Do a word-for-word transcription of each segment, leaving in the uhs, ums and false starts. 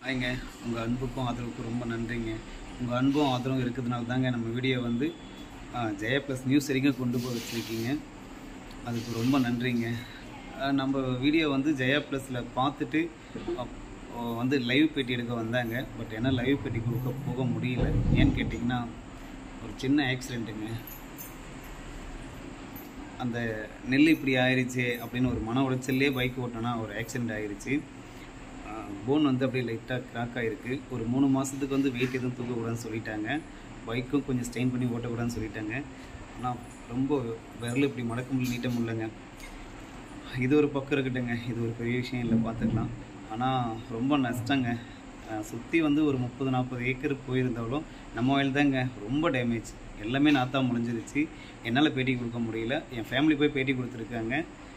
ஐங்க உங்கள் அன்புக்கும் ஆதரவுக்கும் ரொம்ப நன்றிங்க. உங்கள் அன்பும் ஆதரவும் இருக்கிறதுனால தாங்க நம்ம வீடியோ வந்து ஜெயா ப்ளஸ் நியூஸ் வரைக்கும் கொண்டு போய் வச்சுருக்கீங்க. அதுக்கு ரொம்ப நன்றிங்க. நம்ம வீடியோ வந்து ஜெயா ப்ளஸில் பார்த்துட்டு வந்து லைவ் பேட்டி எடுக்க வந்தாங்க. பட் ஏன்னா லைவ் பேட்டி கொடுக்க போக முடியல. ஏன்னு கேட்டிங்கன்னா ஒரு சின்ன ஆக்சிடெண்ட்டுங்க. அந்த நெல் இப்படி ஆயிடுச்சு அப்படின்னு ஒரு மன உளைச்சல்லே பைக் ஓட்டினா ஒரு ஆக்சிடெண்ட் ஆகிடுச்சு. போன் வந்து அப்படியே லைட்டாக கிராக் ஆகிருக்கு. ஒரு மூணு மாதத்துக்கு வந்து வெயிட் எதுவும் தூக்கக்கூடாதுன்னு சொல்லிட்டாங்க. பைக்கும் கொஞ்சம் ஸ்ட்ரெயின் பண்ணி ஓட்டக்கூடாதுன்னு சொல்லிட்டாங்க. ஆனால் ரொம்ப விரல் இப்படி மடக்க முடியல, நீட்ட முடியலங்க. இது ஒரு பக்கம் இருக்கட்டுங்க, இது ஒரு பெரிய விஷயம் இல்லை, பார்த்துக்கலாம். ஆனால் ரொம்ப நஷ்டங்க. சுற்றி வந்து ஒரு முப்பது நாற்பது ஏக்கர் போயிருந்தாலும் நம்ம வயல் தாங்க ரொம்ப டேமேஜ். எல்லாமே நாத்தா முடிஞ்சிருச்சு. என்னால் பேட்டி கொடுக்க முடியல. என் ஃபேமிலி போய் பேட்டி கொடுத்துருக்காங்க.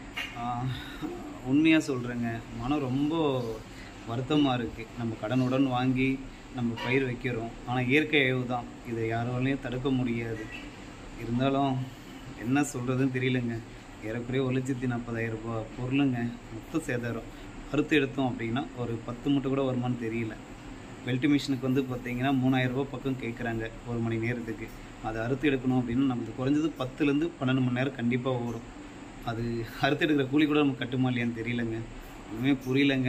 உண்மையாக சொல்கிறேங்க, மனம் ரொம்ப வருத்தமாக இருக்குது. நம்ம கடனுடன் வாங்கி நம்ம பயிர் வைக்கிறோம். ஆனால் இயற்கை அழிவு தான், இதை யாராலையும் தடுக்க முடியாது. இருந்தாலும் என்ன சொல்கிறதுன்னு தெரியலங்க. ஏறக்குறைய ஒரு லட்சத்தி நாற்பதாயிரம் ரூபாய் பொருளுங்க, மொத்த சேதாரம். அறுத்து எடுத்தோம் அப்படின்னா ஒரு பத்து மூட்டை கூட வருமானு தெரியல. பெல்ட் மிஷினுக்கு வந்து பார்த்திங்கன்னா மூணாயிரம் ரூபா பக்கம் கேட்குறாங்க ஒரு மணி நேரத்துக்கு. அதை அறுத்து எடுக்கணும் அப்படின்னா நமக்கு குறைஞ்சது பத்துலேருந்து பன்னெண்டு மணி நேரம் கண்டிப்பாக ஓடும். அது அறுத்து எடுக்கிற கூலி கூட நமக்கு கட்டுமா இல்லையான்னு தெரியலங்க. ஒன்றுமே புரியலங்க.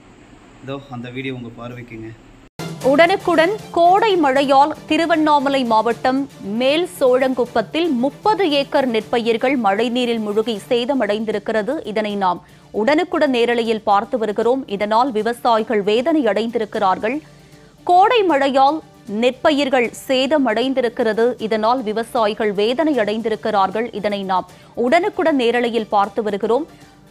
இதோ அந்த வீடியோ உங்கள் பார்வைக்குங்க. உடனுக்குடன் கோடை மழையால் திருவண்ணாமலை மாவட்டம் மேல் சோழங்குப்பத்தில் முப்பது ஏக்கர் நெற்பயிர்கள் மழைநீரில் முழுகி சேதமடைந்திருக்கிறது. இதனை நாம் உடனுக்குடன் நேரலையில் பார்த்து வருகிறோம். இதனால் விவசாயிகள் வேதனை அடைந்திருக்கிறார்கள். கோடை மழையால் நெற்பயிர்கள் சேதமடைந்திருக்கிறது. இதனால் விவசாயிகள் வேதனை அடைந்திருக்கிறார்கள். இதனை நாம் உடனுக்குடன் நேரலையில் பார்த்து வருகிறோம்.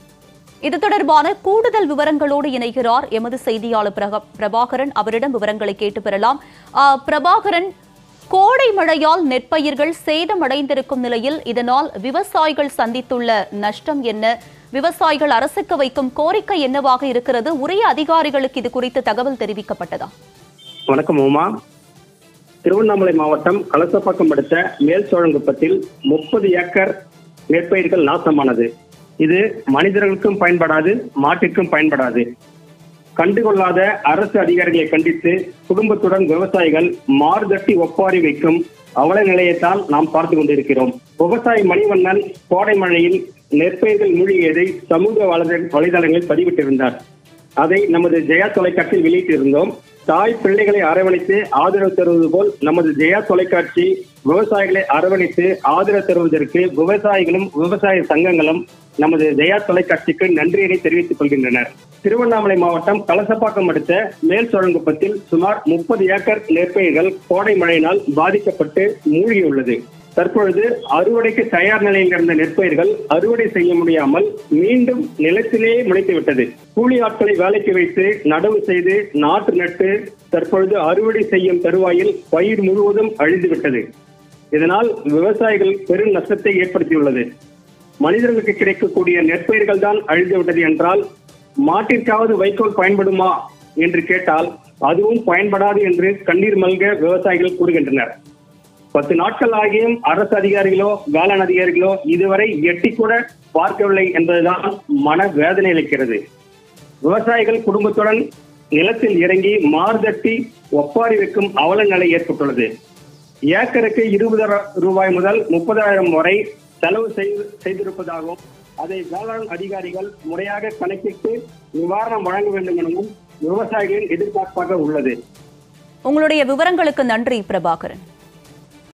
இது தொடர்பான கூடுதல் விவரங்களோடு இணைகிறார் எமது செய்தியாளர் பிரபாகரன். அவரிடம் விவரங்களை கேட்டு பெறலாம். பிரபாகரன், கோடை மழையால் நெற்பயிர்கள் சேதமடைந்திருக்கும் நிலையில் இதனால் விவசாயிகள் சந்தித்துள்ள நஷ்டம் என்ன? விவசாயிகள் அரசுக்கு வைக்கும் கோரிக்கை என்னவாக இருக்கிறது? உரிய அதிகாரிகளுக்கு இது குறித்து தகவல் தெரிவிக்கப்பட்டதா? வணக்கம் உமா. திருவண்ணாமலை மாவட்டம் கலசப்பாக்கம் அடுத்த மேல் சோழங்குப்பத்தில் முப்பது ஏக்கர் நெற்பயிர்கள் நாசமானது. இது மனிதர்களுக்கும் பயன்படாது, மாட்டிற்கும் பயன்படாது. கண்டுகொள்ளாத அரசு அதிகாரிகளை கண்டித்து குடும்பத்துடன் விவசாயிகள் மார்தட்டி ஒப்பாரி வைக்கும் அவல நிலையத்தால் நாம் பார்த்து கொண்டிருக்கிறோம். விவசாயி மணிவண்ணன் கோடை மழையில் நெற்பயிர்கள் மூழ்கியதை சமூக வலைதளங்களில் பதிவிட்டிருந்தார். அதை நமது ஜெயா தொலைக்காட்சியில் வெளியிட்டிருந்தோம். தாய் பிள்ளைகளை அரவணைத்து ஆதரவு தருவது போல் நமது ஜெயா தொலைக்காட்சி விவசாயிகளை அரவணைத்து ஆதரவு தருவதற்கு விவசாயிகளும் விவசாய சங்கங்களும் நமது ஜெயா தொலைக்காட்சிக்கு நன்றியினை தெரிவித்துக் கொள்கின்றனர். திருவண்ணாமலை மாவட்டம் கலசப்பாக்கம் அடுத்த மேல் சோழங்குப்பத்தில் சுமார் முப்பது ஏக்கர் நெற்பயிர்கள் கோடை மழையினால் பாதிக்கப்பட்டு மூழ்கியுள்ளது. தற்பொழுது அறுவடைக்கு தயார் நிலையில் இருந்த நெற்பயிர்கள் அறுவடை செய்ய முடியாமல் மீண்டும் நிலத்திலேயே முளைத்துவிட்டது. கூலி ஆட்களை வேலைக்கு வைத்து நடவு செய்து நாற்று நட்டு தற்பொழுது அறுவடை செய்யும் தருவாயில் பயிர் முழுவதும் அழிந்துவிட்டது. இதனால் விவசாயிகள் பெரும் நஷ்டத்தை ஏற்படுத்தியுள்ளது. மனிதர்களுக்கு கிடைக்கக்கூடிய நெற்பயிர்கள் தான் அழிந்துவிட்டது என்றால் மாட்டிற்காவது வைக்கோல் பயன்படுமா என்று கேட்டால் அதுவும் பயன்படாது என்று கண்ணீர் மல்க விவசாயிகள் கூறுகின்றனர். பத்து நாட்கள் ஆகியும் அரசு அதிகாரிகளோ வேளாண் அதிகாரிகளோ இதுவரை எட்டி கூட பார்க்கவில்லை என்பதுதான் மன வேதனை அளிக்கிறது. விவசாயிகள் குடும்பத்துடன் நிலத்தில் இறங்கி மார்தட்டி ஒப்பாரி வைக்கும் அவல நிலை ஏற்பட்டுள்ளது. ஏக்கருக்கு இருபது ரூபாய் முதல் முப்பதாயிரம் வரை செலவு செய்திருப்பதாகவும் அதை வேளாண் அதிகாரிகள் முறையாக கணக்கிட்டு நிவாரணம் வழங்க வேண்டும் எனவும் விவசாயிகளின் எதிர்பார்ப்பாக உள்ளது. உங்களுடைய விவரங்களுக்கு நன்றி பிரபாகரன்.